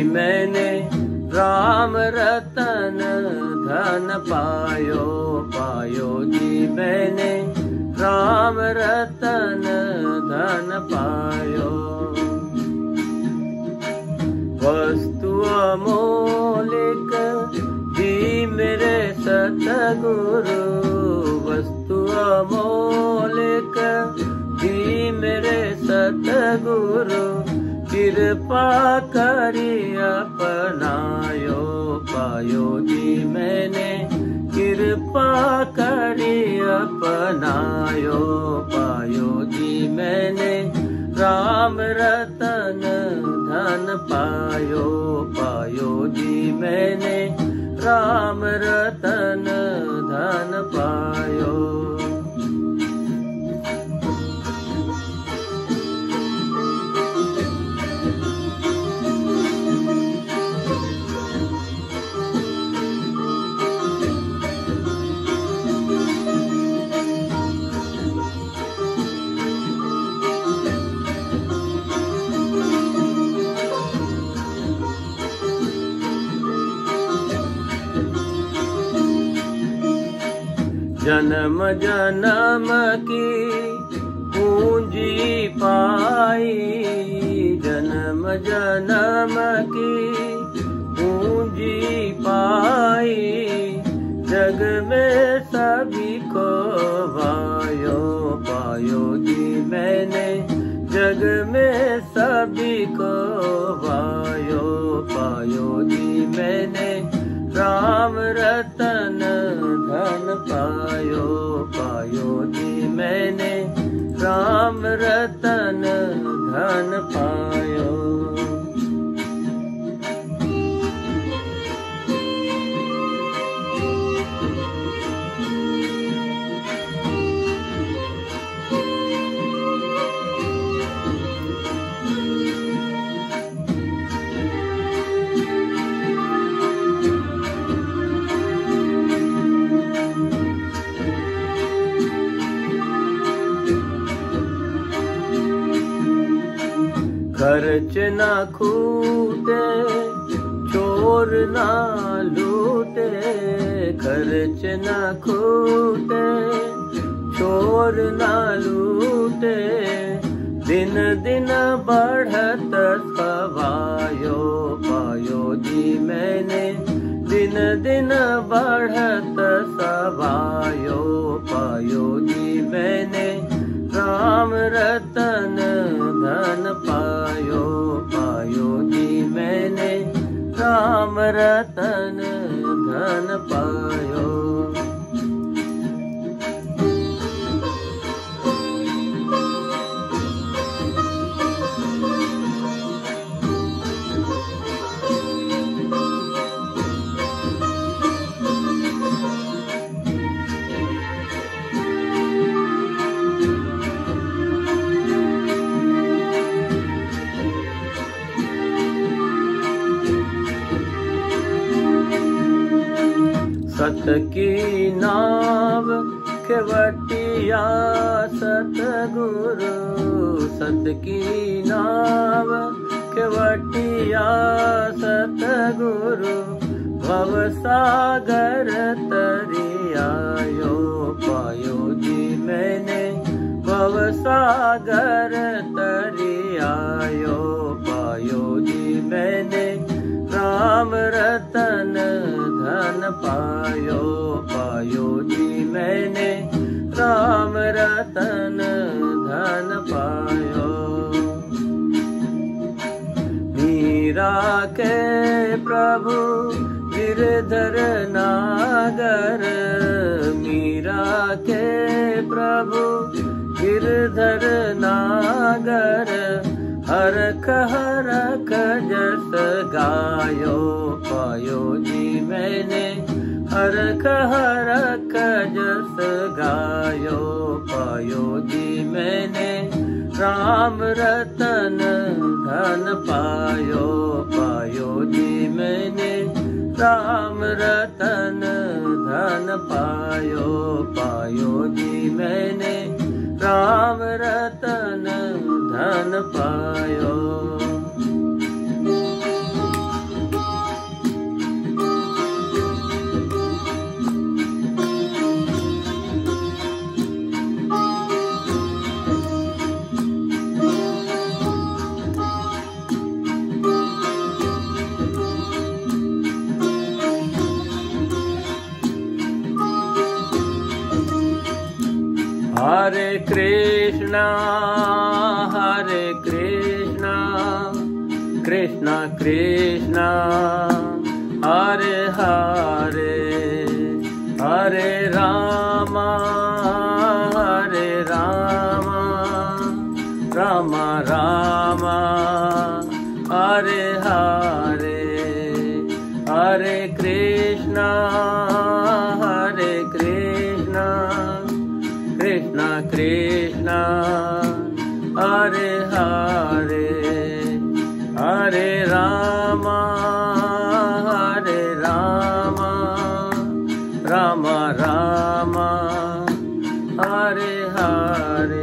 मैंने राम रतन धन पायो पायो जी मैंने राम रतन धन पायो। वस्तु अमोलिक दी मेरे सतगुरु, वस्तु अमोलिक दी मेरे सतगुरु, कृपा करी अपनायो पायो जी मैंने कृपा करी अपनायो पायो जी मैंने राम रतन धन पायो पायो जी मैंने राम रतन धन पायो। जन्म जन्म की पूंजी पाई, जन्म जन्म की पूंजी पाई, जग में सभी को पायो पायो जी मैंने जग में सभी को पायो पायो जी मैंने राम रतन धन पायो पायो जी मैंने राम रतन धन पायो। खर्च न खूटे चोर न लूटे, खर्च न खूटे चोर न लूटे, दिन दिन बढ़त सवायो पायो जी मैंने दिन दिन बढ़त सवायो पायो जी मैंने राम रतन धन पायो पायो जी मैंने राम रतन धन पायो। सत की नाव खेवटिया सतगुरु, सत की नाव खेवटिया सतगुरु, भव सागर तरियायो पायो जी मैंने भव सागर तरियायो पायो जी मैंने राम रतन धन पायो पायो जी मैंने राम रतन धन पायो। मीरा के प्रभु गिरधर नागर, मीरा के प्रभु गिरधर नागर, हरख हरख जस गायो पायो जी मैंने हरख हरख जस गायो पायो जी मैंने राम रतन धन पायो पायो जी मैंने राम रतन धन पायो पायो जी मैंने राम रतन धन पायो। Hare Krishna, Krishna Krishna, Hare Hare, Hare Rama, Rama Rama, Hare Hare, Hare Krishna, Krishna Krishna, Hare Hare, Hare Rama, Rama Rama, Hare Hare.